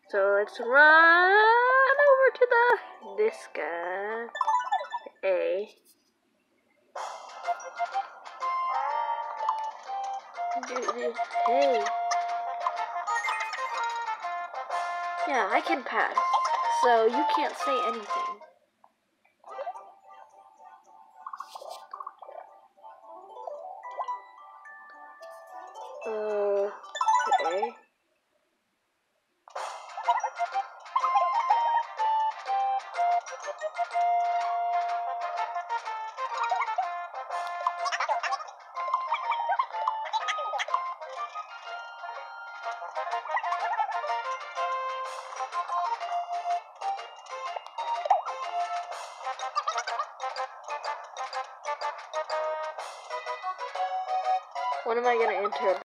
So let's run over to this guy. A. Hey. Yeah, I can pass. So you can't say anything. Okay. When am I gonna enter?